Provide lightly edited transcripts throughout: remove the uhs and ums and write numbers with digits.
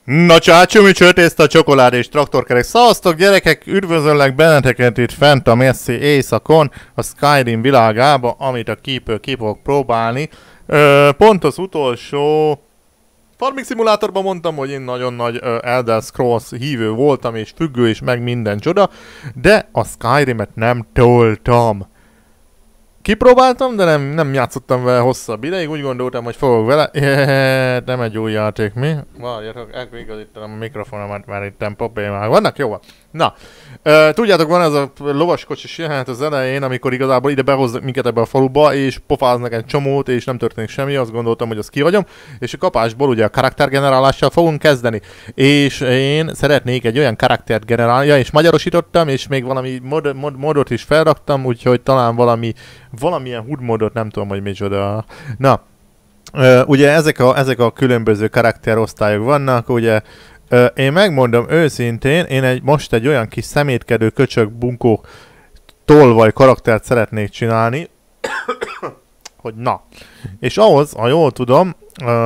Na csácsumi csőtészta, csokolád és traktorkerek. Szavaztok gyerekek, üdvözöllek benneteket itt fent a messzi éjszakon, a Skyrim világába, amit a Keepből ki fogok próbálni. Pont az utolsó Farming Simulatorban mondtam, hogy én nagyon nagy Elder Scrolls hívő voltam, és függő, és meg minden csoda, de a Skyrimet nem toltam. Kipróbáltam, de nem játszottam vele hosszabb ideig, úgy gondoltam, hogy fogok vele. Nem egy új játék, mi? Várjatok, elkigazítanom a mikrofonomat, már itt problémák vannak, jó van. Na, tudjátok, van ez a lovaskocsis jelenet az elején, amikor igazából ide behoznak minket ebbe a faluba, és pofáznak egy csomót, és nem történik semmi, azt gondoltam, hogy azt kihagyom, és a kapásból ugye a karaktergenerálással fogunk kezdeni. És én szeretnék egy olyan karaktert generálni, és magyarosítottam, és még valami modot is felraktam, úgyhogy talán valamilyen HUD modot, nem tudom, hogy micsoda. Na, ugye ezek a különböző karakterosztályok vannak, ugye én megmondom őszintén, én most egy olyan kis szemétkedő köcsög bunkó tolvaj karaktert szeretnék csinálni, hogy na. És ahhoz, ha jól tudom,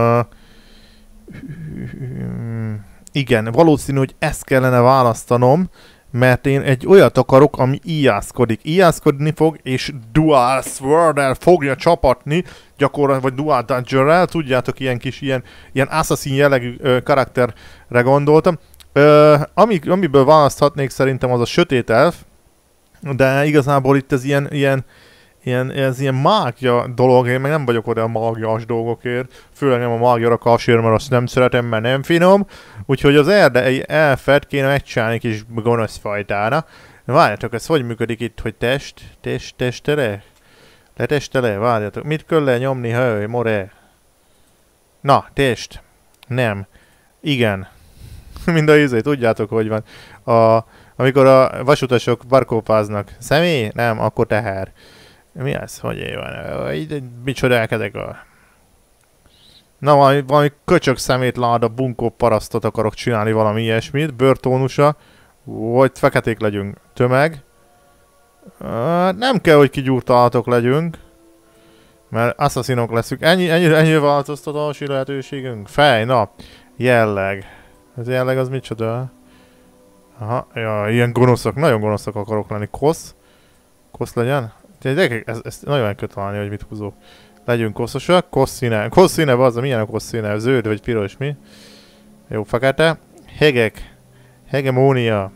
igen, valószínű, hogy ezt kellene választanom, mert én egy olyat akarok, ami íjászkodni fog, és Dual Sword-el fogja csapatni, gyakorlatilag, vagy Dual Dagger-rel, tudjátok, ilyen kis, ilyen assassin jellegű karakterre gondoltam. Amiből választhatnék szerintem az a sötét elf, de igazából itt ez ilyen mágia dolog, én meg nem vagyok oda a mágiás dolgokért, főleg nem a mágiára kassér, mert azt nem szeretem, mert nem finom, úgyhogy az erdei elfet kéne megcsinálni kis gonosz fajtára. Várjatok, ez hogy működik itt, hogy testele? Letestele, várjatok, mit kell lenyomni, hőj, more? Na, test. Nem. Igen. Mind a izé, tudjátok, hogy van. Amikor a vasutasok barkópáznak. Személy? Nem, akkor teher. Mi ez? Hogy van? Micsodák ezek a... Na, valami köcsög szemét láda bunkó parasztot akarok csinálni, valami ilyesmit. Bőrtónusa. Vagy feketék legyünk. Tömeg. Nem kell, hogy kigyúrt állatok legyünk. Mert asszaszinok leszünk. Ennyi változtatási lehetőségünk. Fej, na. Jelleg. Ez jelleg az micsoda? Aha, ja, ilyen gonoszak. Nagyon gonoszak akarok lenni. Kosz. Kosz legyen? Ezt nagyon el kell találni, hogy mit húzok. Legyünk koszosak. Kosszíne. Kosszíne, bazza, milyen a kosszíne? Zöld vagy piros, mi? Jó, fekete. Hegek. Hegemónia.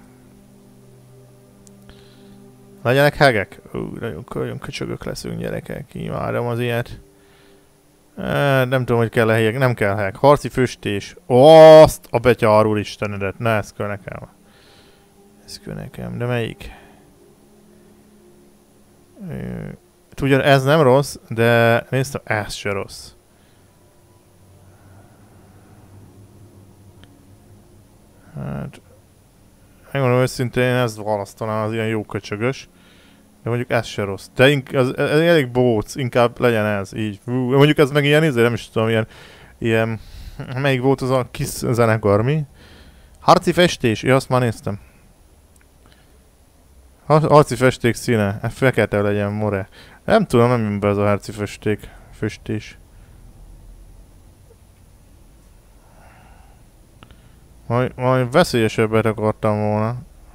Legyenek hegek? Nagyon köcsögök leszünk, gyerekek. Imádom az ilyet. Nem tudom, hogy kell-e hegek. Nem kell heg. Harci füstés. Azt a betyár úristenedet. Ne, ez kell nekem. Ez kell nekem. De melyik? Ugyan ez nem rossz, de néztem, ez se rossz. Hát... Megmondom őszintén, én ezt választanám, az ilyen jó köcsögös. De mondjuk ez se rossz. De ez elég bóc, inkább legyen ez, így. Mondjuk ez meg ilyen, nem is tudom, ilyen... Melyik volt az a kis zenekar, mi? Harci festés, azt már néztem. Harci festék színe, fekete legyen, more. Nem tudom, nem jön be ez a harci festés. Majd veszélyesebbet akartam volna.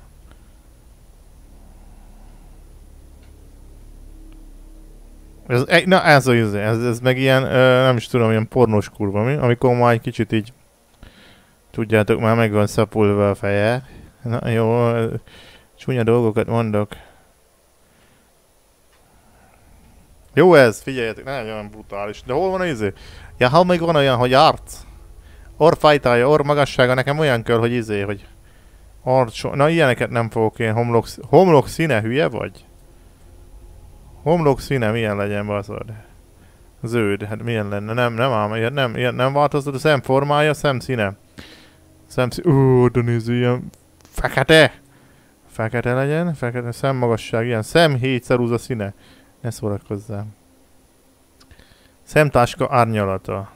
Na ez a izé, ez meg ilyen, nem is tudom, ilyen pornós kurva, mi? Amikor már egy kicsit így... Tudjátok, már meg van szapulva a feje. Na jó, csúnya dolgokat mondok. Jó ez, figyeljetek, nagyon olyan brutális. De hol van az izé? Ja, ha még van olyan, hogy arc. Orrfajtája, orr magassága, nekem olyan kell, hogy izé, hogy... Na ilyeneket nem fogok én, homlok színe, hülye vagy? Homlok színe milyen legyen, baszod? Zöld, hát milyen lenne? Nem ám, ilyet nem változtat a szem formája, szem színe. De nézd, ilyen... Fekete! Fekete legyen, fekete szemmagasság, ilyen szem 7 ceruza színe. Ne szórakozzál. Szemtáska árnyalata.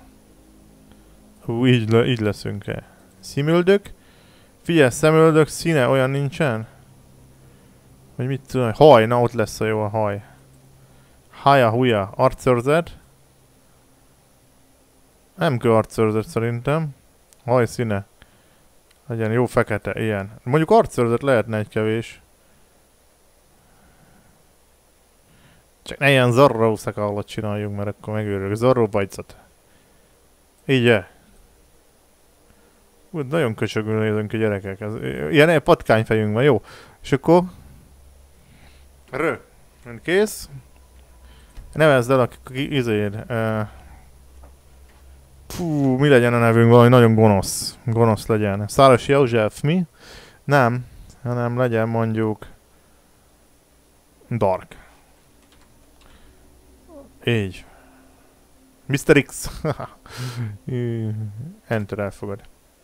Így leszünk-e. Szimöldök. Figyelj, szemöldök színe olyan nincsen? Vagy mit tudom? Haj, na ott lesz a jó a haj. Haja, huja, arcőrzet. Nem kell arcőrzet szerintem. Haj színe. Legyen jó fekete, ilyen. Mondjuk arcőrzet lehetne egy kevés. Csak ne ilyen Zorro szakállat csináljunk, mert akkor megőrülök. Zorro bajcot. Így úgy nagyon köcsögül nézünk ki gyerekek. Ez, ilyen patkányfejünk van, jó. És akkor... Kész. Nevezd el a izéd. Fú, mi legyen a nevünk? Valami nagyon gonosz. Gonosz legyen. Száros József, mi? Nem. Hanem legyen mondjuk... Dark. Így. Mr. X. Enter elfogad.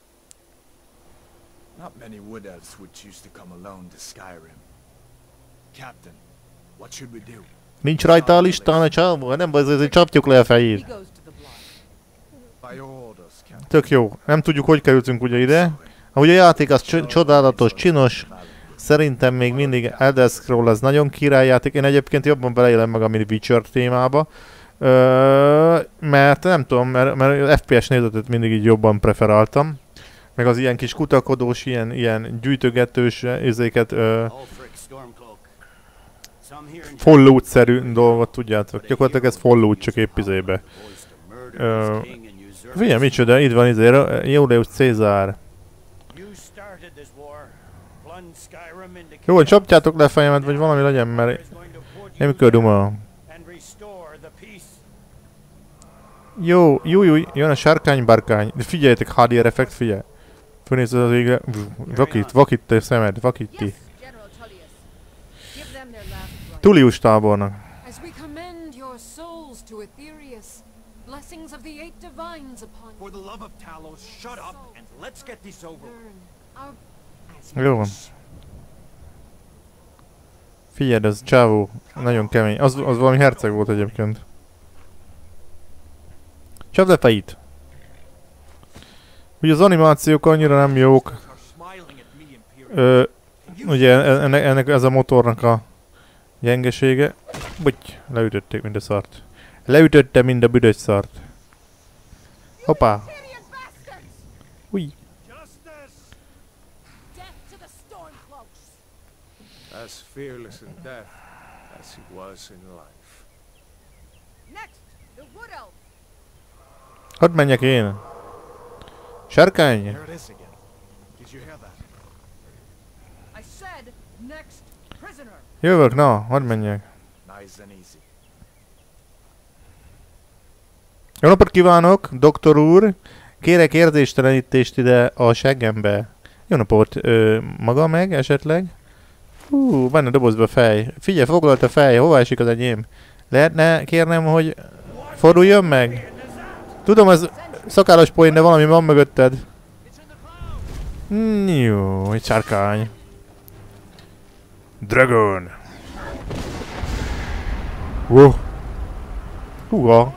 Not many wood elves would choose to come alone to Skyrim. Captain, what should we do? Nincs rajta a listán a csávó? Nem baj, azért csapjuk le a fejét. By orders, Captain. Tök jó. Nem tudjuk, hogy kerültünk ugye ide. Ahogy a játék az csodálatos, csinos. Szerintem még mindig Elder Scrolls az nagyon királyjáték. Én egyébként jobban beleélem magam, mint Witcher témába. Mert nem tudom, mert FPS nézetet mindig így jobban preferáltam. Meg az ilyen kis kutakodós, ilyen gyűjtögetős izéket, Fallout-szerű dolgot, tudjátok. Gyakorlatilag ez Fallout, csak épp izébe. Figyelj, micsoda, itt van izé, Julius Caesar. Jó, csapjátok le a fejemet, vagy valami legyen, mert nem kördöm a... Jó, jön a sárkány-bárkány. De figyeljetek, HDR effekt, figyelj. Fölnézed az égre. Vakít a szemed, vakíti. Tullius tábornak. Jó van. Figyeld, ez csávó. Nagyon kemény. Az valami herceg volt egyébként. Csapd le fejét! Ugye az animációk annyira nem jók. Ugye ennek ez a motornak a gyengesége. Búgy, leütötték mind a szart. Leütötte mind a büdös szart. Hoppá! Új! As fearless in death as he was in life. Next, the wood elf. Hadd menjek én! Sárkány! There it is again. Did you hear that? I said next prisoner. Jövök, na, hadd menjek. Nice and easy. Jó napot kívánok, doktor úr! Kérek érzéstelenítést ide a seggembe. Jó napot, maga meg esetleg? Benne dobozba fej. Figyelj, foglalt a fej, hova esik az enyém? Lehetne kérnem, hogy forduljon meg? Tudom, az szakállas poén, de valami van mögötted. Jó, egy sárkány. Dragon! Húha!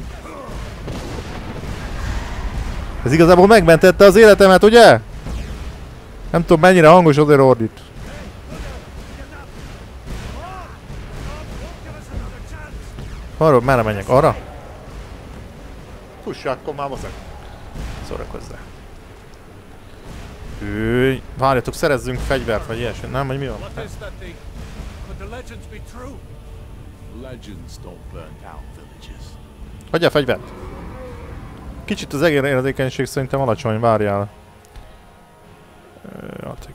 Ez igazából megmentette az életemet, ugye? Nem tudom mennyire hangos, azért ordít. Arra, merre menjek? Arra? Fuss, akkor már baszak. Szórakozzál. Várjatok, szerezzünk fegyvert, vagy ilyesmi. Nem, vagy mi van? Hagyja a fegyvert! Kicsit az érzékenység szerintem alacsony, várjál. Játék.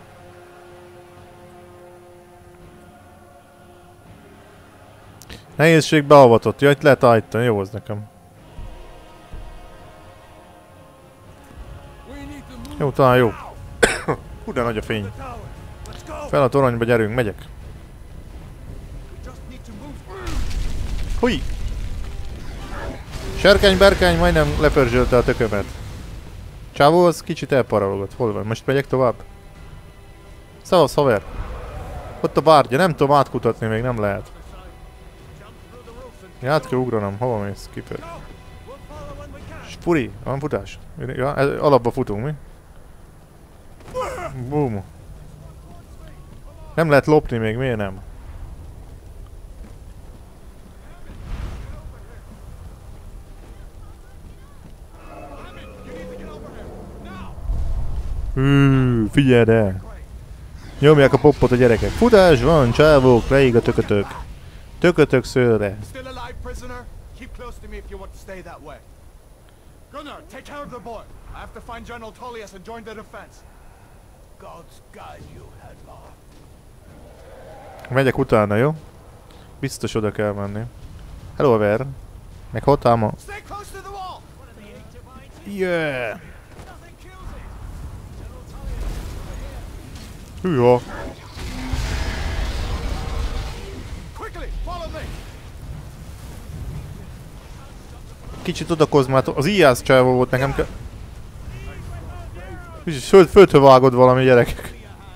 Nehézség beavatott. Ja, itt lehet állítani, jó az nekem. Jó, talán jó. Hú, de nagy a fény. Fel a toronyba, gyerünk, megyek. Húj! Sárkány-bárkány majdnem lepörzsölte a tökömet. Csávó az kicsit elparalogott. Hol van? Most megyek tovább? Szavasz, haver! Ott a bárgya, nem tudom átkutatni, még nem lehet. Ja, át kell ugranom. Hova mész? Kifőr. Furi, van futás? Ja, alapba futunk, mi? Boom. Nem lehet lopni még, miért nem? Figyeld el! Nyomják a poppot a gyerekek. Futás van, csávók, leég a tökötök. Tökötök szőre. Still alive, prisoner? Keep close to me if you want to stay that way. Gunnar, take care of the boy. I have to find General Tullius and join the defense. God's guide you, Headlaw. Megyek utána, jó? Biztos oda kell menni. Hello, Ver. Meg hatalma. Stay close to the wall. Yeah! Hűha! Quickly, follow me. Kicsit odakozmátok. Az ijász csávó volt, nekem kell... Földhöz vágod valami, gyerekek.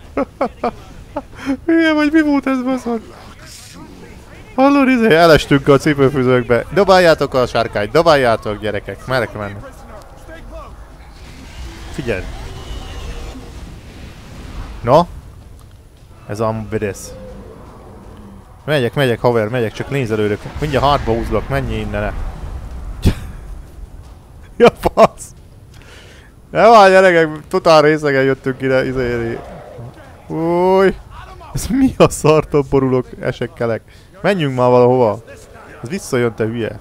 Milyen vagy, mi volt ez, baszod? Hallod, elestünk a cipőfűzőkbe. Dobáljátok a sárkányt, dobáljátok, gyerekek. Merre kell menni? Figyelj! No? Ez a videsz. Megyek, haver, megyek, csak nézelődök. Mindjárt hátba húzlak, menjél innen. Ja, fasz! Nem áll, gyerekek, totál részegen jöttünk ide, izéri. Új! Ez mi a szartól borulok, esekkelek. Menjünk már valahova. Ez visszajön, te hülye.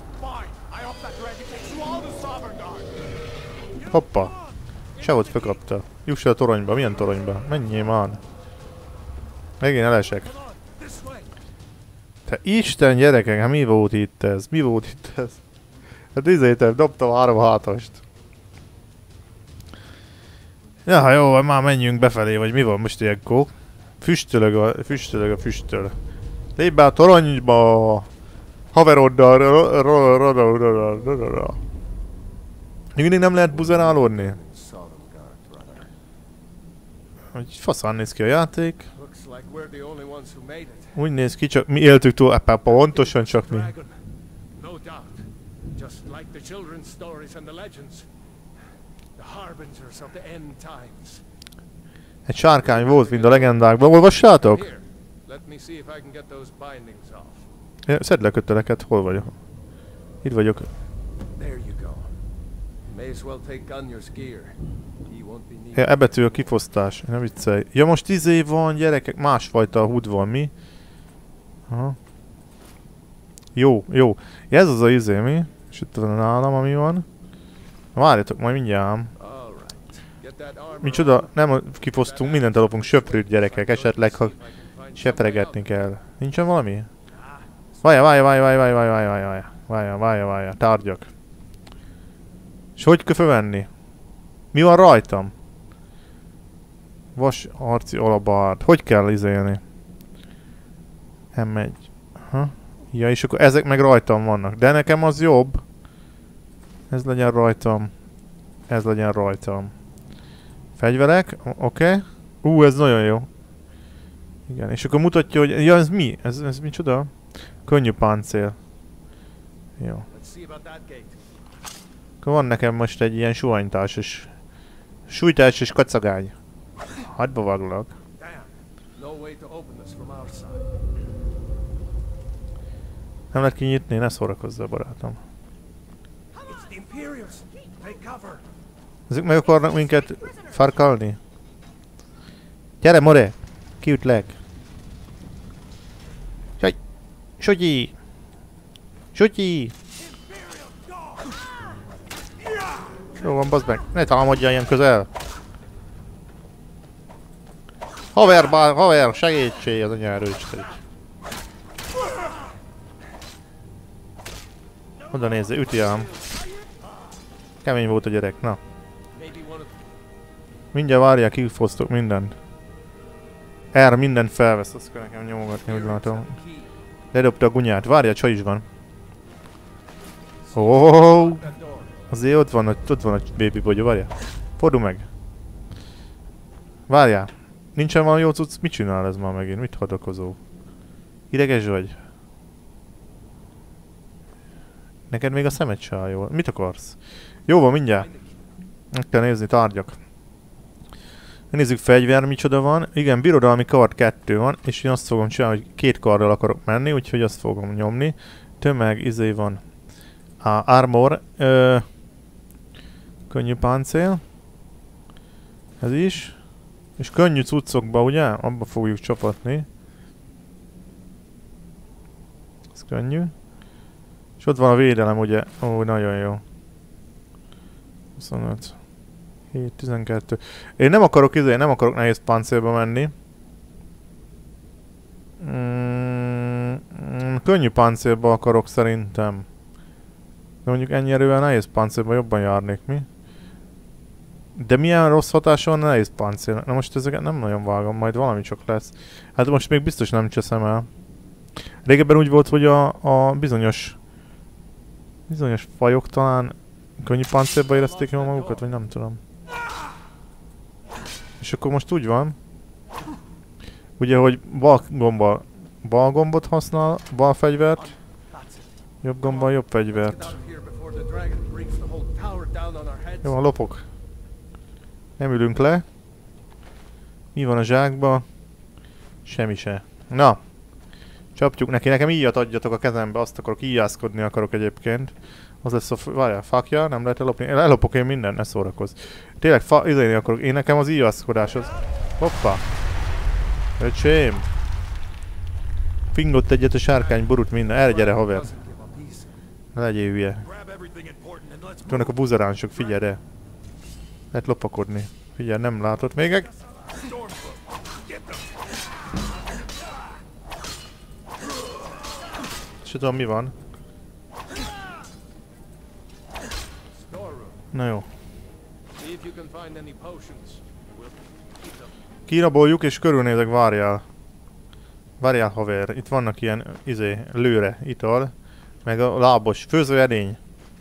Hoppa. Sehogy fölkapta. Juss el a toronyba, milyen toronyba? Menjél már. Megint elesek. Te Isten, gyerekek, hát mi volt itt ez? Mi volt itt ez? Hát izétem, dobtam 3 hátast. Ja, jó, már menjünk befelé, vagy mi van most ilyenkor? Füstölög a füstöl. Lépj be a toronyba! Haveroddal! Mindig nem lehet buzerálódni? Hogy faszán néz ki a játék. Úgy néz ki, csak mi éltük túl, pontosan csak mi. Egy sárkány volt, mint a legendákban. Olvassátok? Szedd le a köteleket, hol vagyok? Itt vagyok. Ja, ebetű a kifosztás, ne viccelj. Ja, most 10 év van, gyerekek, másfajta a húd van, mi? Aha. Jó. Ja, ez az a izé, mi? És itt van nálam, ami van. Várjatok, majd mindjárt ám. Micsoda, nem kifosztunk, mindent elopunk, söprűt, gyerekek, esetleg, ha sepregetni kell. Nincsen valami? Várja, tárgyak. És hogy kell fölvenni? Mi van rajtam? Vas harci alabard. Hogy kell izélni? M1. Ha? Ja, és akkor ezek meg rajtam vannak. De nekem az jobb. Ez legyen rajtam. Ez legyen rajtam. Fegyverek. Oké. Ez nagyon jó. Igen, és akkor mutatja, hogy... Ja, ez mi? Ez micsoda? Könnyű páncél. Jó. Akkor van nekem most egy ilyen suhanytásos... Sújtásos kacagány. Hadba váglak. Nem lehet kinyitni, ne szórakozzál, barátom. Ezek meg akarnak minket farkalni? Gyere, more! Kiütlek! Sutyi! Sutyi! Jó van, bazd meg! Ne támadja ilyen közel! Haver, segítség az anya erősítés! Oda nézze, üti ám! Kemény volt a gyerek, na! Mindjárt várják, kifosztok mindent. Erre mindent felvesz, azt kell nekem nyomogatni, úgy látom. Ledobta a gunyát, várja, csaj is van. Oh, azért ott van a baby bogyó, várjál. Fordul meg. Várjál. Nincsen valami jó cucc? Mit csinál ez már megint? Mit hadakozó? Ideges vagy? Neked még a szemed se áll jól. Mit akarsz? Jó van, mindjárt. Meg kell nézni, tárgyak. Nézzük, fegyver, micsoda van. Igen, birodalmi kard 2 van, és én azt fogom csinálni, hogy 2 karddal akarok menni, úgyhogy azt fogom nyomni. Tömeg, izé van. Armor. Könnyű páncél. Ez is. És könnyű cuccokba, ugye? Abba fogjuk csapatni. Ez könnyű. És ott van a védelem, ugye? Ó, nagyon jó. 25. 7, 12. Én nem akarok nem akarok nehéz páncélba menni. Könnyű páncélba akarok szerintem. De mondjuk ennyi erővel nehéz páncélba jobban járnék, mi? De milyen rossz hatása van a nehéz páncél? Na most ezeket nem nagyon vágom, majd valami csak lesz. Hát most még biztos nem cseszem el. Régebben úgy volt, hogy a bizonyos fajok talán könnyű páncélba érezték jól magukat, vagy nem tudom. És akkor most úgy van, ugye, hogy bal gombot használ, bal fegyvert, jobb gombbal jobb fegyvert. Jó, lopok. Nem ülünk le. Mi van a zsákba? Semmi se. Na! Csapjuk neki. Nekem íjat adjatok a kezembe, azt akarok, íjászkodni akarok egyébként. Az lesz a... Várjál, fakja? Nem lehet ellopni? Ellopok én mindent, ne szórakozz. Tényleg, izélni akarok. Én nekem az íjászkodás az... Hoppá! Öcsém! Fingott egyet a sárkány, borút minden. Erre gyere, haver! Legyél hülye. Tudnak a buzeránsok, figyelj de. Lehet lopakodni. Figyelj, nem látott még egy. És tudom mi van. Na jó. Kiraboljuk és körülnézek, várjál. Várjál haver, itt vannak ilyen lőre, ital. Meg a lábos, főzőedény.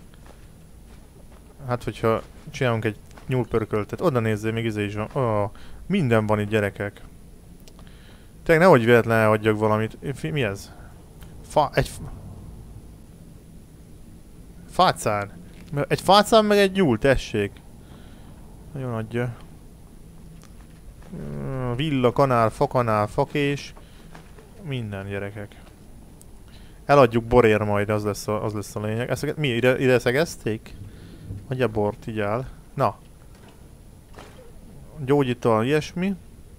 Hát hogyha csinálunk egy nyúlpörköltet, oda nézzél, még is van. Oh, minden van itt, gyerekek. Tényleg nehogy véletlen elhagyjak valamit. Mi ez? Fácán. Egy fácán meg egy nyúl, tessék. Nagyon adja. Villa, kanál, fakés. Minden, gyerekek. Eladjuk borér majd, az lesz a lényeg. Ezt mi? Ide szegezték? Adja bort, így áll. Na. Gyógyital, ilyesmi.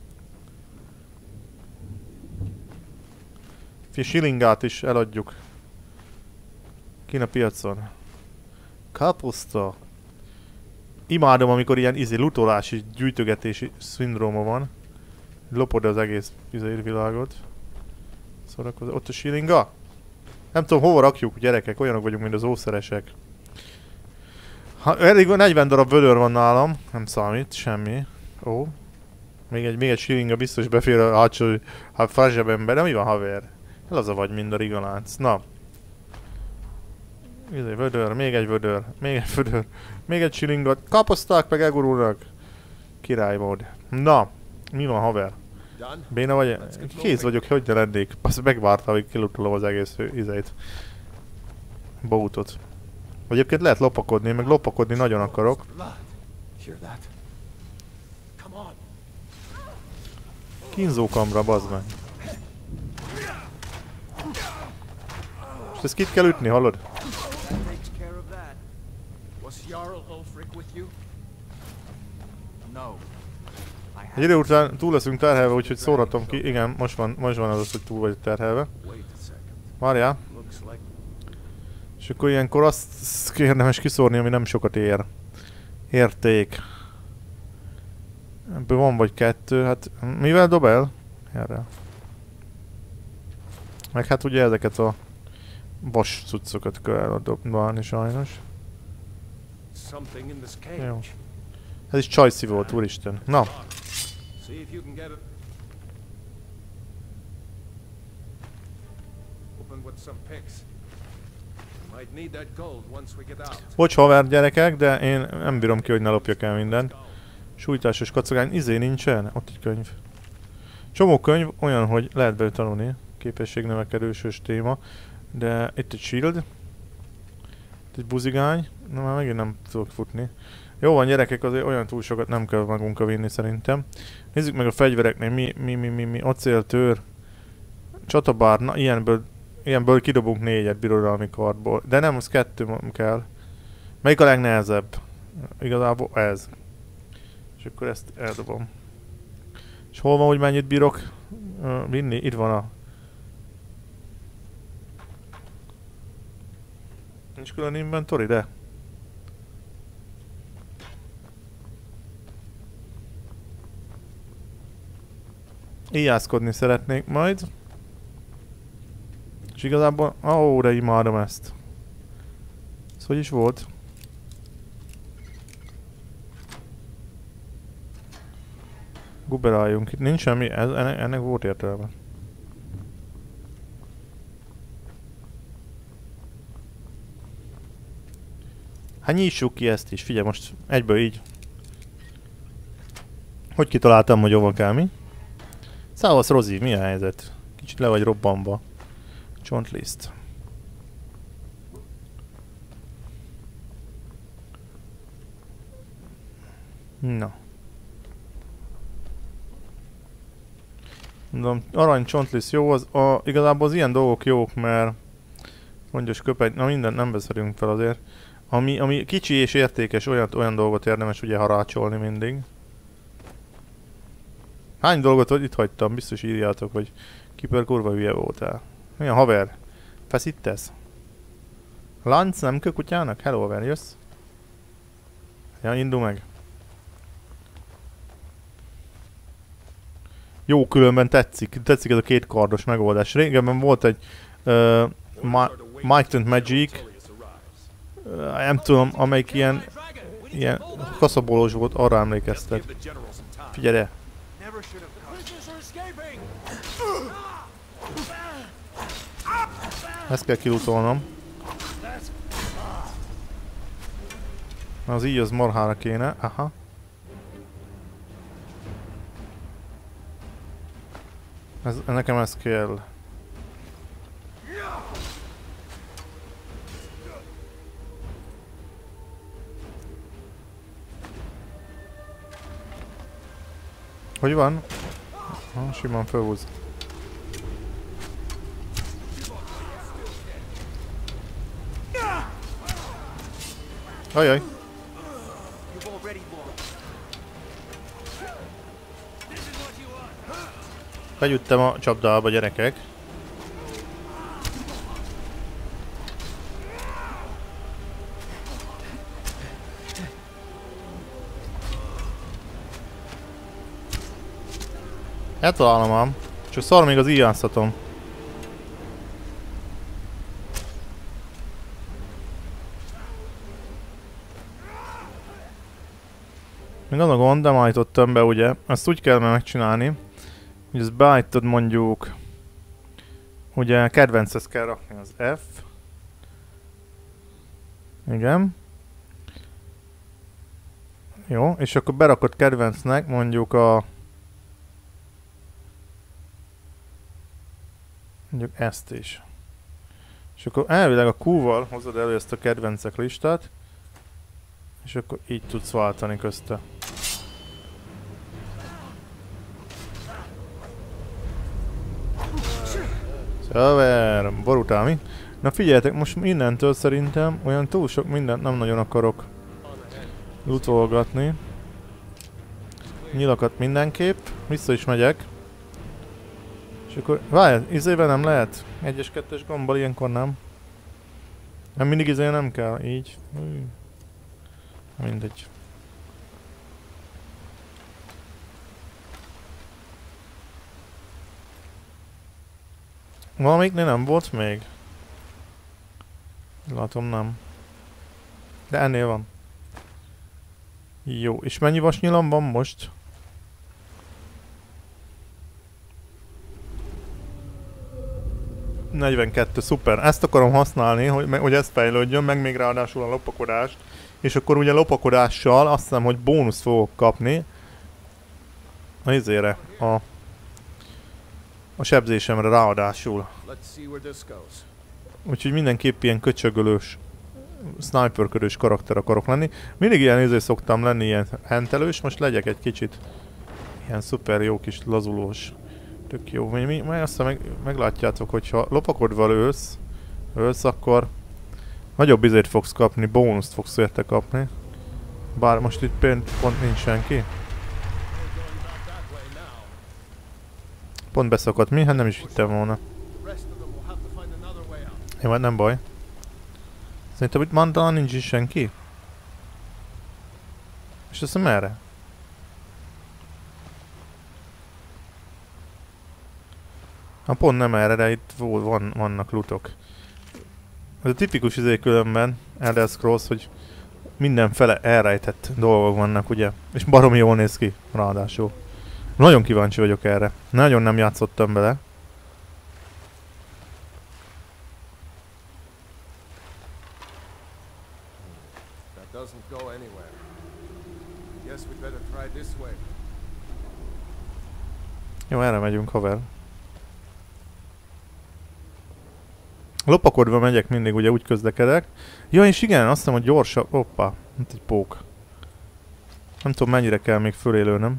Silingát is eladjuk. Kín a piacon. Kapuszta. Imádom, amikor ilyen lutolási, gyűjtögetési szindróma van. Lopod az egész világot. Szórakozó. Ott a silinga? Nem tudom, hova rakjuk, gyerekek, olyanok vagyunk, mint az ószeresek. Elég 40 darab vödör van nálam, nem számít, semmi. Ó. Még egy silinga biztos befér a hátsó fázsebembe, de mi van, haver? Elaza vagy, mind a rigalánc. Na. Vödör, még egy vödör, még egy silingot. Kaposzták meg egurulnak. Királymód. Na. Mi van, haver? Béna vagy? Kész vagyok, hogy ne lennék. Azt megvártam, hogy kilutolom az egész bótot. Egyébként lehet lopakodni, meg lopakodni nagyon akarok. Kínzókamra, bazd meg. És ezt kit kell ütni, hallod? Egy idő után túl leszünk terhelve, úgyhogy szórhatom ki. Igen, most van az, hogy túl vagy terhelve. Várjál. És akkor ilyenkor azt érdemes kiszórni, ami nem sokat ér. Érték. Ebből van vagy 2, hát mivel dob el? Erre. Meg hát ugye ezeket a vas cuccokat kell eldobálni sajnos. Jó. Ez is csajszi volt, úristen. Na. Bocs haver gyerekek, de én nem bírom ki, hogy ne lopjak el mindent. Sújtásos kacagány, nincsen? Ott egy könyv. Csomó könyv olyan, hogy lehet belőle tanulni. Képességnövekedős téma. De itt egy shield. Itt egy buzigány. Na már megint nem tudok futni. Jó van gyerekek, azért olyan túl sokat nem kell magunkkal vinni szerintem. Nézzük meg a fegyvereknél. Mi? Acéltőr. Csatabár. Na ilyenből kidobunk 4-et birodalmi kartból. De nem, az 2 kell. Melyik a legnehezebb? Igazából ez. És És akkor ezt eldobom. És hol van, hogy mennyit bírok vinni? Itt van a... Nincs külön inventory, de... Ijászkodni szeretnék majd. És igazából... Ó, de imádom ezt. Ez hogy is volt? Guberáljunk. Itt nincs semmi, ennek volt értelme. Hát nyissuk ki ezt is, figyelj most egyből így. Hogy kitaláltam, hogy hova kell mi? Szávasz Rozi, mi a helyzet? Kicsit le vagy robbanva. Csontliszt. Na. Mondom, arany csontliszt jó, igazából az ilyen dolgok jók, mert mondjos köpeny, na mindent nem beszélünk fel azért. Ami kicsi és értékes, olyan dolgot érdemes ugye harácsolni mindig. Hány dolgot itt hagytam? Biztos írjátok, hogy Kiper kurva hülye voltál. Milyen haver? Feszítesz? Lánc nem kell kutyának? Hello haver, jössz? Ja, indul meg. Jó, különben tetszik ez a két kardos megoldás. Régebben volt egy Might and Magic, nem tudom, amelyik ilyen kaszabolós volt, arra emlékeztet. Figyelj ide! Ezt kell kilutolnom. Az így az marhára kéne, aha. Nekem ez kell. Hogy van? Ha, simán felhúz. Ajaj. Begyüttem a csapdába, gyerekek. Eltalálom ám. Csak szar még az íjjátszatom. Még az a gond, nem állítottam be ugye. Ezt úgy kellene megcsinálni, hogy ezt beállítod mondjuk... Ugye kedvenchez kell rakni az F. Igen. Jó, és akkor berakod kedvencnek mondjuk a... Mondjuk ezt is. És akkor elvileg a Q-val hozod elő ezt a kedvencek listát. És akkor így tudsz váltani közte. Szaver, borutál mi? Na figyeljetek, most innentől szerintem olyan túl sok mindent nem nagyon akarok lootolgatni. Nyilakat mindenképp, vissza is megyek. És akkor, várj, izével nem lehet? 1-es, 2-es gombbal ilyenkor nem. Nem mindig izé nem kell, így. Mindegy. Valamelyiknél nem volt még? Látom nem. De ennél van. Jó, és mennyi vasnyilam van most? ...42, szuper. Ezt akarom használni, hogy ez fejlődjön, meg még ráadásul a lopakodást. És akkor ugye lopakodással azt hiszem, hogy bónusz fogok kapni. A izére, a sebzésemre ráadásul. Úgyhogy mindenképp ilyen köcsögölős, sniperködős karakter akarok lenni. Mindig ilyen izé szoktam lenni, ilyen hentelős, most legyek egy kicsit ilyen szuper jó kis lazulós. Tök jó. Majd aztán meglátjátok, hogyha lopakodva ölsz, akkor nagyobb fogsz kapni, bónuszt fogsz érte kapni. Bár most itt pont nincs senki. Pont beszakadt mi? Hát nem is hittem volna. The rest of them will have to find another way out. Jó, hát nem baj. Szerintem itt Mandala nincs is senki. És azt hiszem erre? Hát pont nem erre, de itt vannak lutok. Ez a tipikus izé különben, Elder Scrolls, hogy mindenfele elrejtett dolgok vannak, ugye? És baromi jól néz ki, ráadásul. Nagyon kíváncsi vagyok erre. Nagyon nem játszottam bele. That doesn't go anywhere. Guess we'd better try this way. Jó, erre megyünk, haver. Lopakodva megyek mindig, ugye úgy közlekedek. Ja, és igen, azt hiszem, hogy gyorsabb. Hoppá, mint egy pók. Nem tudom, mennyire kell még fölélőnöm.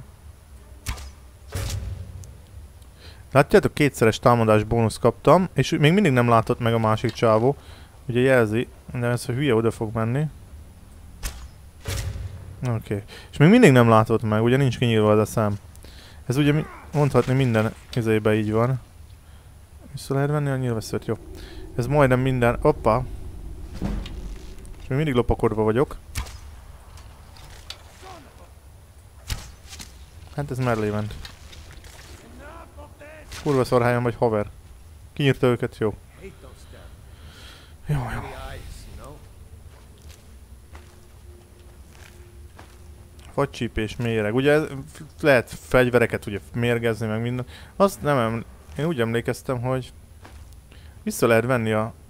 Látjátok, kétszeres támadás bónusz kaptam, és még mindig nem látott meg a másik csávó. Ugye jelzi, de ez a hülye oda fog menni. Oké. És még mindig nem látott meg, ugye nincs kinyírva ez a szem. Ez ugye mondhatni minden izébe így van. Vissza lehet venni a nyilvesszőt, jó. Ez majdnem minden... Hoppá! És még mindig lopakodva vagyok. Hát ez mellé ment. Kurva szarhelyen vagy, haver. Kinyírta őket, jó. Jó, jó. Fagycsípés, méreg. Ugye lehet fegyvereket ugye mérgezni, meg minden. Azt nem én úgy emlékeztem, hogy vissza lehet venni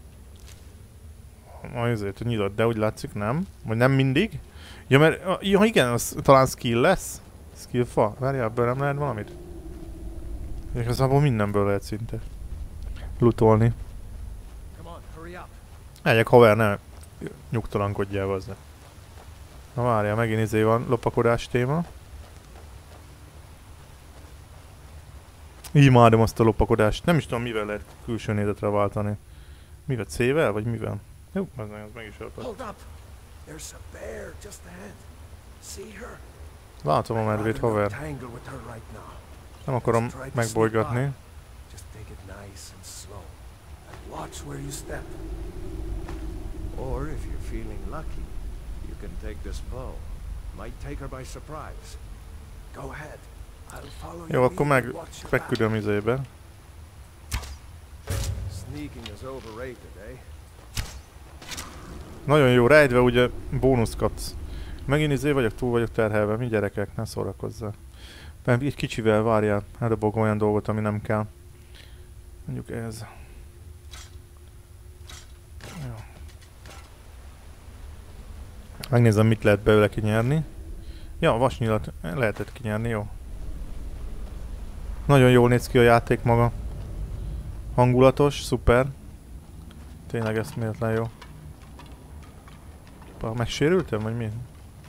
azért, hogy nyitott, de úgy látszik nem. Vagy nem mindig. Ja, mert ja, igen, az talán skill lesz. Skill fa. Várjál, ebből nem lehet valamit? Igazából mindenből lehet szinte lootolni. Megyek, haver, ne nyugtalankodjál hozzá. Na várjál, megint izé van lopakodás téma. Imádom azt a lopakodást. Nem is tudom, mivel lehet külső nézetre váltani. Mivel? C-vel? Vagy mivel? Jó, az meg is öltött. Látom a medvét, haver. Nem akarom megbolygatni. Or if you're feeling lucky, you can take this bow. Might take her by surprise. Go ahead. I'll follow Jó, akkor megküldöm izébe. Sneaking is overrated, eh? Nagyon jó, rejtve ugye bónusz kapsz. Megint izé vagyok, túl vagyok terhelve, mi gyerekek, ne szórakozzál. Mert egy kicsivel várjál, eldobok olyan dolgot, ami nem kell. Mondjuk ez. Jó. Megnézem, mit lehet belőle kinyerni. Ja, vasnyilat lehetett kinyerni, jó. Nagyon jól néz ki a játék maga. Hangulatos, szuper. Tényleg eszméletlen jó. Megsérültem, vagy mi?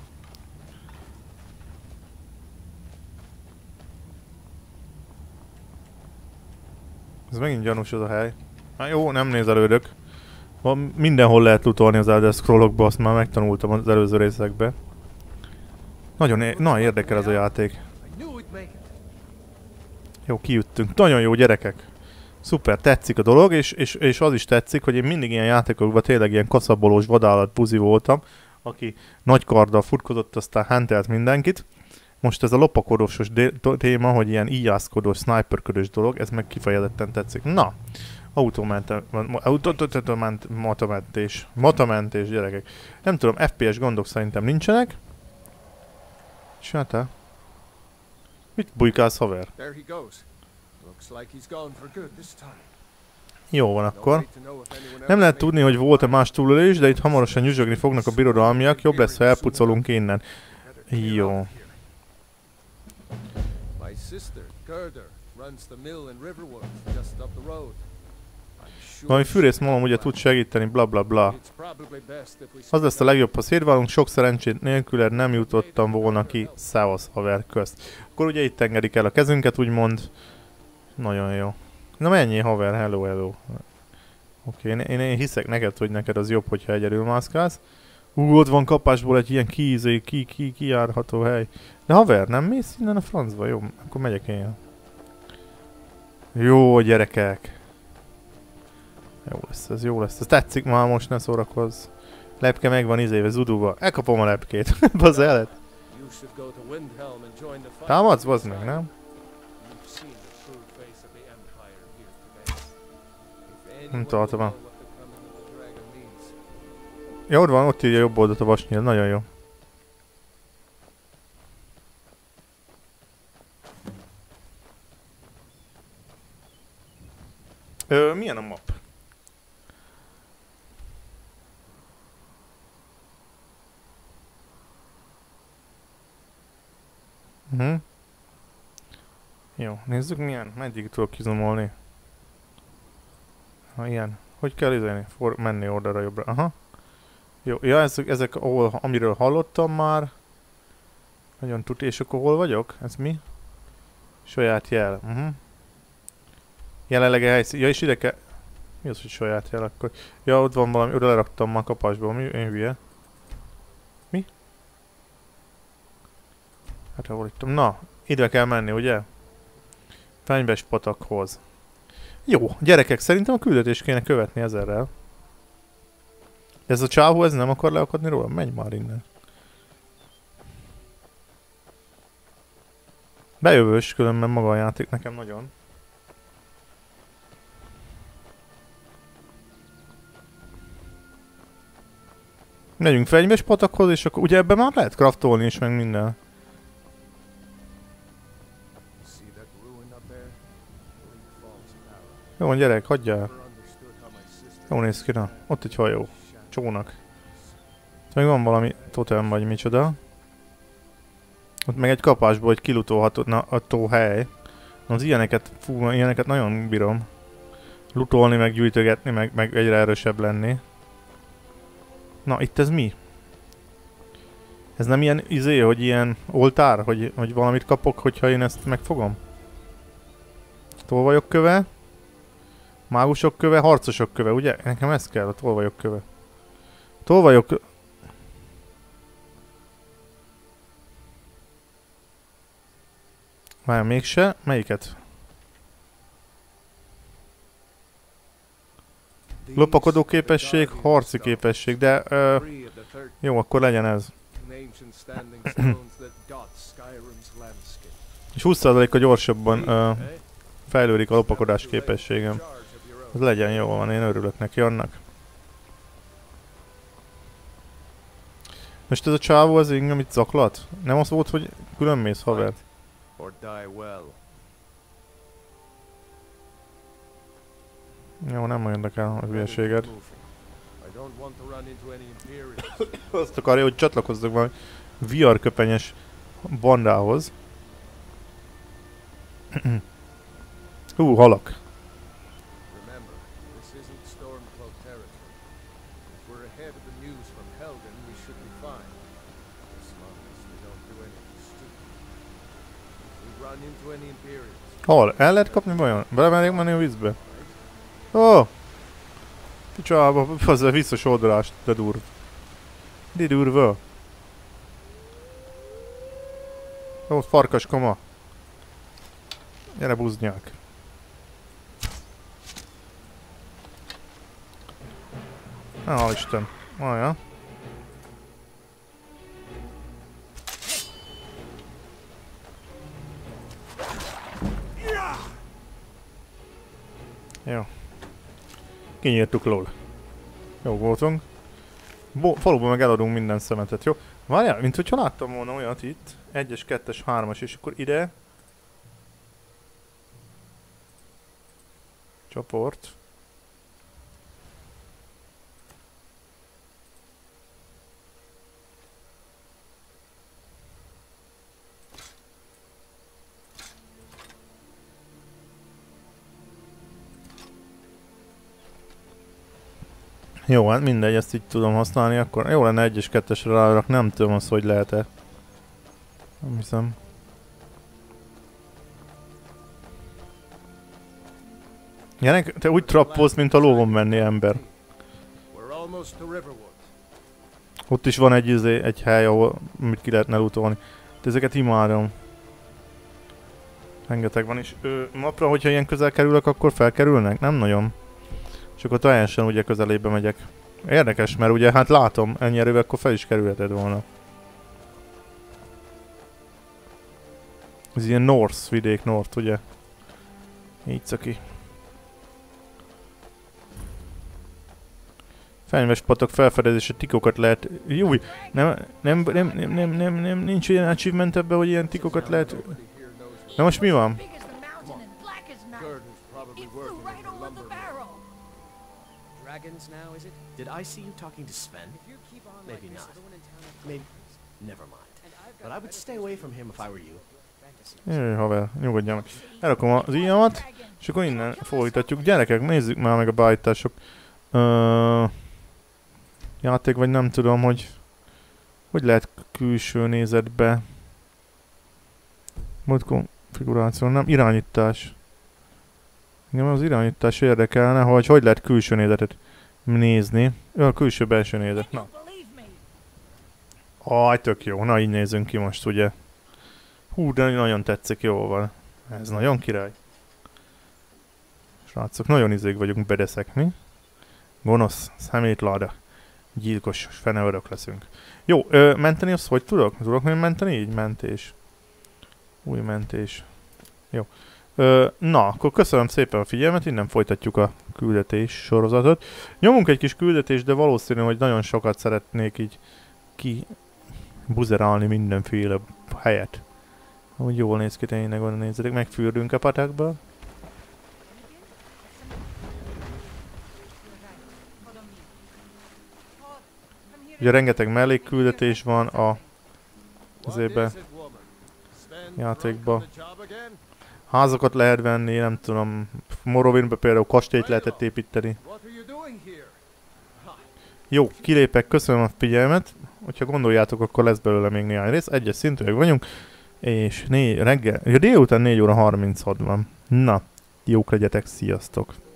Ez megint gyanús az a hely. Hát jó, nem nézelődök. Mindenhol lehet lootolni az Elder Scrollokba, azt már megtanultam az előző részekbe. Nagyon érdekel ez a játék. Jó, kijöttünk. Nagyon jó, gyerekek. Szuper, tetszik a dolog, és az is tetszik, hogy én mindig ilyen játékokban tényleg ilyen kaszabolós vadállat puzi voltam, aki nagy karddal futkozott, aztán hentelt mindenkit. Most ez a lopakodósos téma, hogy ilyen íjászkodós, sniperködős dolog, ez meg kifejezetten tetszik. Na, matamentés, gyerekek. Nem tudom, FPS gondok szerintem nincsenek. És hát te? Mit bujkálsz, haver? Jó van akkor. Nem lehet tudni, hogy volt-e más túlélés, de itt hamarosan nyüzsögni fognak a birodalmiak. Jobb lesz, ha elpucolunk innen. Jó. Valami fűrész malom ugye tud segíteni, bla bla bla. Az lesz a legjobb, ha szétválunk, sok szerencsét nélküled nem jutottam volna ki, szávasz haver, közt. Akkor ugye itt engedik el a kezünket, úgymond. Nagyon jó. Na mennyi haver, hello, hello. Oké, én hiszek neked, hogy neked az jobb, hogyha egyedül mászkálsz. Ott van kapásból egy ilyen kijárható hely. De haver, nem mész innen a francba? Jó, akkor megyek én. Jó, gyerekek. Jó lesz ez, jó lesz. Ez tetszik már, most ne szórakozz. Lepke meg van izéve, zuduba. Elkapom a lepkét. Bazd elet. Támadsz, bazd meg, nem? Nem tartom. Ja, ott van, ott írja jobb oldalt a vasnyíl, nagyon jó. Milyen a map? Jó, nézzük milyen. Meddig tudok kizomolni. Ha ilyen. Hogy kell izélni? Menni oldalra jobbra. Aha. Jó, ja, ezek ahol, amiről hallottam már. Nagyon tuti. És akkor hol vagyok? Ez mi? Saját jel. Jelenlegi helyszín. Ja, és ide kell... Mi az, hogy saját jel akkor? Ja, ott van valami. Oda leraktam már kapásból. Mi? Én hülye. Mi? Hát hol ittam? Na, ide kell menni, ugye? Fenyves patakhoz. Jó, gyerekek, szerintem a küldetést kéne követni ezerrel. Ez a csávó, ez nem akar leakadni róla? Menj már innen. Bejövős, különben maga a játék nekem nagyon. Megyünk fenyves patakhoz, és akkor ugye ebben már lehet craftolni is, meg minden. Jó, gyerek, hagyjál. Jó néz ki, na. Ott egy hajó. Csónak. Ott még van valami totem vagy micsoda. Ott meg egy kapásból, hogy kilutolható hely. Az ilyeneket, fú, ilyeneket nagyon bírom. Lutolni, meg gyűjtögetni, meg egyre erősebb lenni. Na, itt ez mi? Ez nem ilyen izé, hogy ilyen oltár? Hogy valamit kapok, hogyha én ezt megfogom? Tolvajok köve. Mágusok köve, harcosok köve, ugye? Nekem ez kell, a tolvajok köve. Tolvajok... Már mégse. Melyiket? Lopakodó képesség, harci képesség, de... jó, akkor legyen ez. És 20%-a gyorsabban fejlődik a lopakodás képességem. Ez legyen, jó van, én örülök neki annak. Most ez a csávó az ingem itt zaklat? Nem az volt, hogy külön mész, haver? Jó, nem érdekel a hülyeséged. Azt akarja, hogy csatlakozzak valami VR köpenyes bandához. Halak. Hol? El lehet kapni vajon? Belemerjék menni a vízbe? Ó! Kicsába, az visszasodrást, de durv. De durva. Ó, farkas koma. Gyere, buznyák. Hál' Isten. Ajja. Jó. Kinyírtuk, lol. Jó voltunk. Faluban meg eladunk minden szemetet, jó? Várjál, mint hogyha láttam volna olyat itt. 1-es, 2-es, 3-as, és akkor ide. Csoport. Jó, hát mindegy, ezt így tudom használni, akkor jó lenne 1-es, 2-esre rárak, nem tudom azt, hogy lehet-e. Nem hiszem. Jenek, te úgy trappolsz, mint a lóvon menni ember. Ott is van egy hely, ahol mit ki lehetne lootolni. De ezeket imádom. Rengeteg van is. Mapra, hogyha ilyen közel kerülök, akkor felkerülnek? Nem nagyon. Csak ott teljesen ugye közelébe megyek. Érdekes, mert ugye hát látom, ennyi erővel akkor fel is kerülheted volna. Ez ilyen North, vidék North, ugye? Így szaki. Fenyves patak felfedezése, tikokat lehet... Júj! Nem, nincs ilyen achievement ebben, hogy ilyen tikokat lehet... Na most mi van? Big as the mountain and black as night. Gerd is probably It flew working right as a over the lumberman. barrel. Dragons now, is it? Did I see you talking to Sven? If you keep on Maybe like this, not. everyone in town will Maybe. Never mind. And I've got But I would stay away from him if I were you. fantasy. Jaj, haver, nyugodjál meg. Elrakom az íjamat, és akkor innen folytatjuk. Gyerekek, nézzük már meg a beállítások. Játék, vagy nem tudom, hogy lehet külső nézetbe. Mod konfiguráció, nem, irányítás. Engem az irányítás érdekelne, hogy lehet külső nézetet nézni. A külső-belső nézet, na. Aj, tök jó, na így nézzünk ki most, ugye. Hú, de nagyon tetszik, jól van. Ez nagyon király. Srácok, nagyon izék vagyunk, bedeszek, mi? Gonosz, szemétláda. Gyilkos, feneörök leszünk. Jó, menteni azt hogy tudok? Tudok még menteni? Így, mentés. Új mentés. Jó. Na, akkor köszönöm szépen a figyelmet, innen folytatjuk a küldetés sorozatot. Nyomunk egy kis küldetést, de valószínű, hogy nagyon sokat szeretnék így buzerálni mindenféle helyet. Úgy jól néz ki tényleg, oda nézzétek, megfürdünk a patakba. Ugye rengeteg mellékküldetés van a azért játékba. Házakat lehet venni, nem tudom, Morrowindbe például kastélyt lehetett építeni. Jó, kilépek, köszönöm a figyelmet. Hogyha gondoljátok, akkor lesz belőle még néhány rész. Egyes szintűek vagyunk. És délután 4 óra 36 van. Na, jók legyetek, sziasztok!